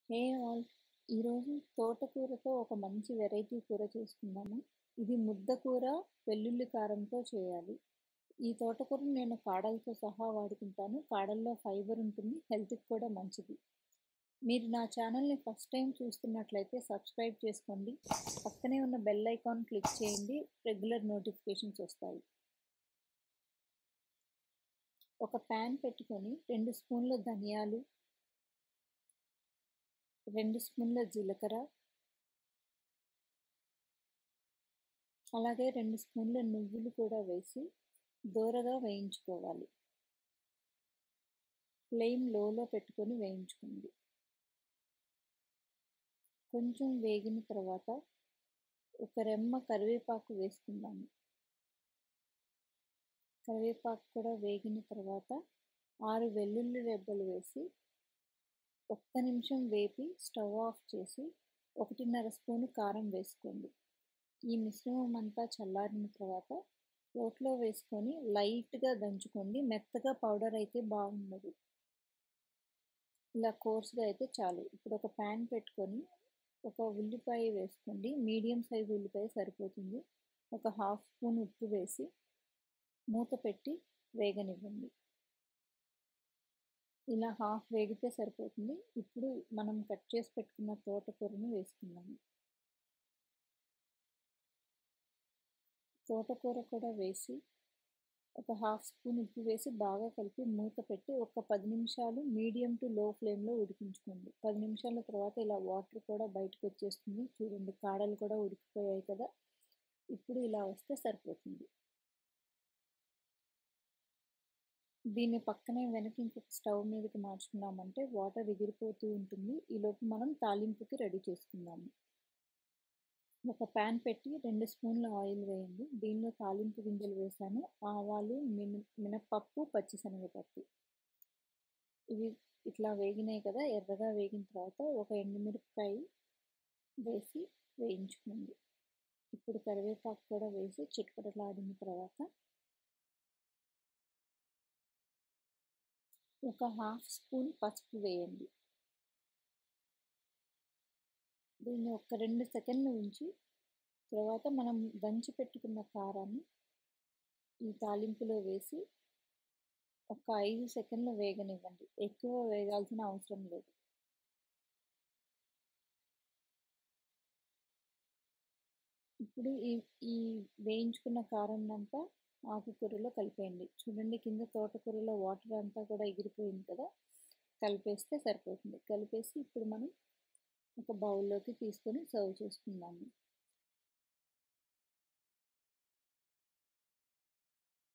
Hey all! ఈరోజు తోటకూరతో ఒక మంచి వెరైటీ కూర చేసుకుందాము. ఇది ముద్ద కూర, వెల్లుల్లి కారంతో చేయాలి. ఈ తోటకూరని నేను కాడలతో సహా వాడుకుంటాను. కాడల్లో ఫైబర్ ఉంటుంది. హెల్త్‌కి కూడా మంచిది. మీరు నా ఛానల్‌ని ఫస్ట్ టైం చూస్తున్నట్లయితే సబ్స్క్రైబ్ చేసుకోండి. పక్కనే ఉన్న బెల్ ఐకాన్ క్లిక్ చేయండి. రెగ్యులర్ నోటిఫికేషన్స్ వస్తాయి. ఒక ప్యాన్ పెట్టుకొని 2 స్పూన్ల ధనియాలు, 2 స్పూన్ల జీలకర్ర, అలాగే 2 స్పూన్ల నువ్వులు కూడా వేసి దోరగా వేయించుకోవాలి. ఫ్లేమ్ లోలో పెట్టుకొని వేయించుకోండి. కొంచెం వేగిన తర్వాత ఒక రెమ్మ కరివేపాకు వేసుకుందాము. కరివేపాకు కూడా వేగిన తర్వాత 6 వెల్లుల్లి రెబ్బలు వేసి ఒక్క నిమిషం వేపి స్టవ్ ఆఫ్ చేసి 1.5 స్పూను కారం వేసుకోండి. ఈ మిశ్రమం అంతా చల్లారిన తర్వాత రోట్లో వేసుకొని లైట్గా దంచుకోండి. మెత్తగా పౌడర్ అయితే బాగుండదు. ఇలా కోర్స్గా అయితే చాలు. ఇప్పుడు ఒక ప్యాన్ పెట్టుకొని ఒక ఉల్లిపాయ వేసుకోండి. మీడియం సైజు ఉల్లిపాయ సరిపోతుంది. ఒక హాఫ్ స్పూన్ ఉప్పు వేసి మూత పెట్టి వేగనివ్వండి. ఇలా హాఫ్ వేగితే సరిపోతుంది. ఇప్పుడు మనం కట్ చేసి పెట్టుకున్న తోటకూరను వేసుకుందాము. తోటకూర కూడా వేసి ఒక హాఫ్ స్పూన్ ఉప్పు వేసి బాగా కలిపి మూత పెట్టి ఒక 10 నిమిషాలు మీడియం టు లో ఫ్లేమ్లో ఉడికించుకోండి. 10 నిమిషాల తర్వాత ఇలా వాటర్ కూడా బయటకు వచ్చేస్తుంది. చూడండి, కాడలు కూడా ఉడికిపోయాయి కదా. ఇప్పుడు ఇలా వస్తే సరిపోతుంది. దీన్ని పక్కనే వెనక ఇంకొక స్టవ్ మీదకి మార్చుకున్నామంటే వాటర్ ఎగిరిపోతూ ఉంటుంది. ఈలోపు మనం తాలింపుకి రెడీ చేసుకుందాము. ఒక ప్యాన్ పెట్టి 2 స్పూన్ల ఆయిల్ వేయండి. దీనిలో తాలింపు గింజలు వేసాను. ఆవాలు, మినప్పప్పు, పచ్చిశనగపప్పు. ఇవి ఇట్లా వేగినాయి కదా. ఎర్రగా వేగిన తర్వాత ఒక ఎండుమిరపకాయ వేసి వేయించుకోండి. ఇప్పుడు కరివేపాకు కూడా వేసి చిటపటలాడిన తర్వాత ఒక హాఫ్ స్పూన్ పసుపు వేయండి. దీన్ని ఒక 2 సెకండ్లు ఉంచి తర్వాత మనం దంచి పెట్టుకున్న కారాన్ని ఈ తాలింపులో వేసి ఒక 5 సెకండ్లు వేగనివ్వండి. ఎక్కువ వేగాల్సిన అవసరం లేదు. ఇప్పుడు ఈ వేయించుకున్న కారాన్నంతా ఆకుకూరలో కలిపేయండి. చూడండి, కింద తోటకూరలో వాటర్ అంతా కూడా ఎగిరిపోయింది కదా. కలిపేస్తే సరిపోతుంది. కలిపేసి ఇప్పుడు మనం ఒక బౌల్లోకి తీసుకొని సర్వ్ చేసుకుందాము.